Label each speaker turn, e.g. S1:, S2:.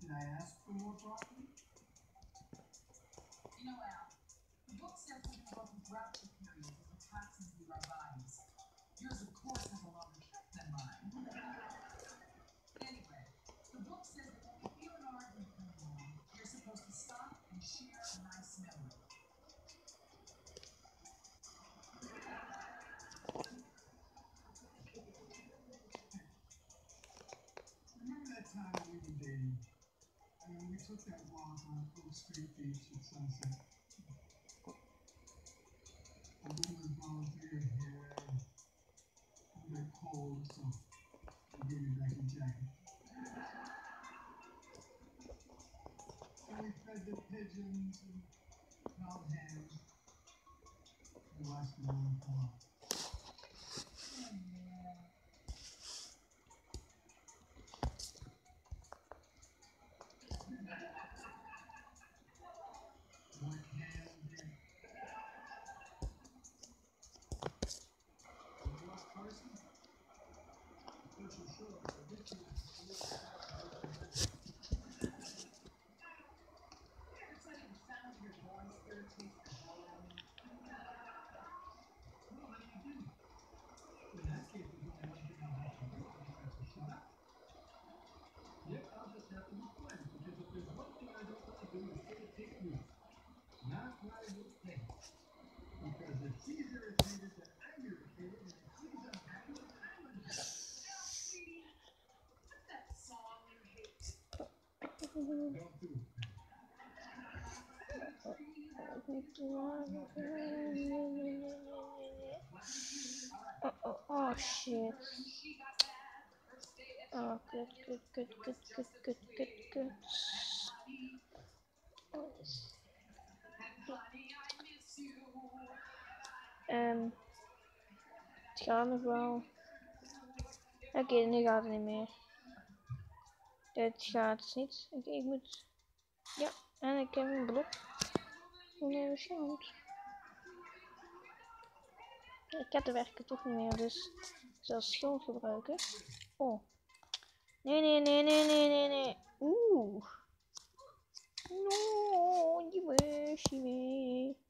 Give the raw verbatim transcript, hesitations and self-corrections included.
S1: Did I ask for more broccoli?
S2: You know, Al, the book says we can go through drought periods as the toxins leave our bodies. Yours, of course, has a longer trip than mine. Anyway, the book says that when you feel an argument coming on, you're supposed to stop and share a nice memory.
S1: Remember that time we were dating? I mean, we took that walk on Oak Street Beach at sunset. A woman volunteered here. I got cold, so I gave me back a jacket. And we fed the pigeons and held hands and watched the moon come up. One hand there. You lost Carson? I thought you sure. I bet you
S2: Ever suddenly found your boy's third taste of Halloween?
S1: Well, how do you do? In that case, there's only one thing I'll have to do. I'll just have to shut up. Yep, I'll just have to be quiet, because if there's one thing I don't want to do, it's irritate you. Not my little thing. Because if she's irritated, then I'm irritated, and if she's unhappy, then I'm unhappy.
S2: Sweetie, what's that song you hate?
S1: Don't do it.
S3: Oh, oh, oh shit. Oh, good, good, good, good, good, good, good, good. Oh, this. Um, het gaat nog wel. Oké, okay, nu gaat het niet meer. Dit gaat niet. Ik, ik moet. Ja, en ik heb een blok. Nee, beschermd. Ik heb de werken toch niet meer, dus ik zal schoon gebruiken. Oh. Nee, nee, nee, nee, nee, nee, nee. Oeh. No, je was je mee.